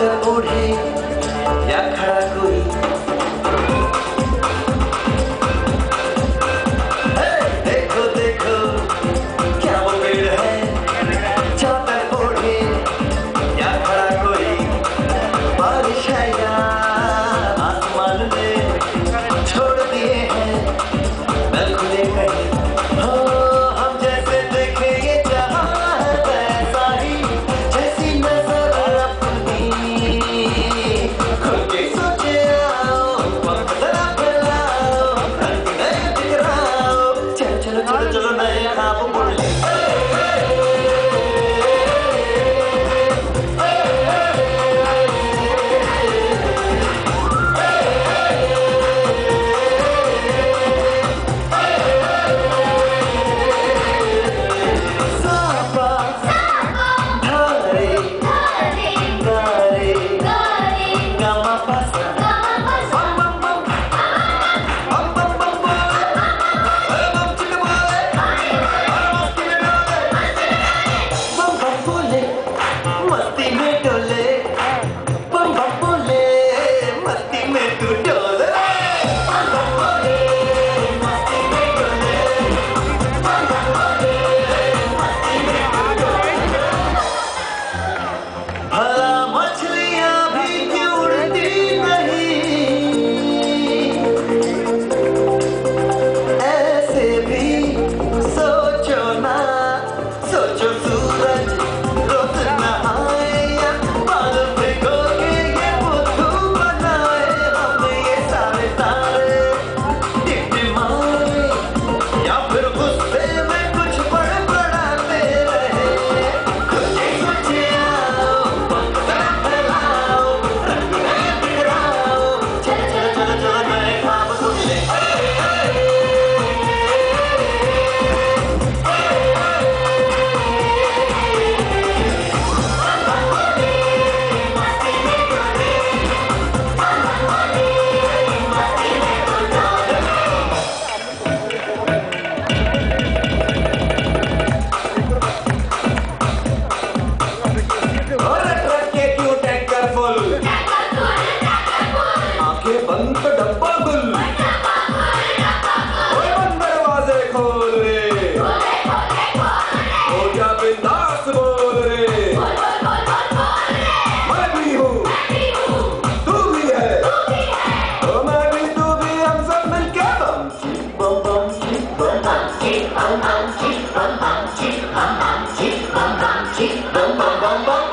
चादर ओढ़े या खड़ा कोई, देखो देखो क्या वो पेड़ है, चादर ओढ़े या खड़ा कोई, बारिश है या आसमान ने छोड़ दिए हैं न खुले कहीं। हम जैसे देखे ये जहां है वैसा ही, जैसी नजर अपनी खुद के सोचे आओ, वक्त जरा फैलाओ, रंग नए बिखराओ, चलो चलो चलो चलो नए ख्वाब बुन ले। बंद डब्बा गुल, बंद दरवाजे खोल रे, हो जा बिंदास बोल रे, मैं भी हूँ तू भी है, तो मैं भी तू भी, हम सब मिलके बम चिक बम बम चिक बम बम चिक बम बम चिक बम बम चिक बम बम चिक बम बम चिक बम बम बम बम।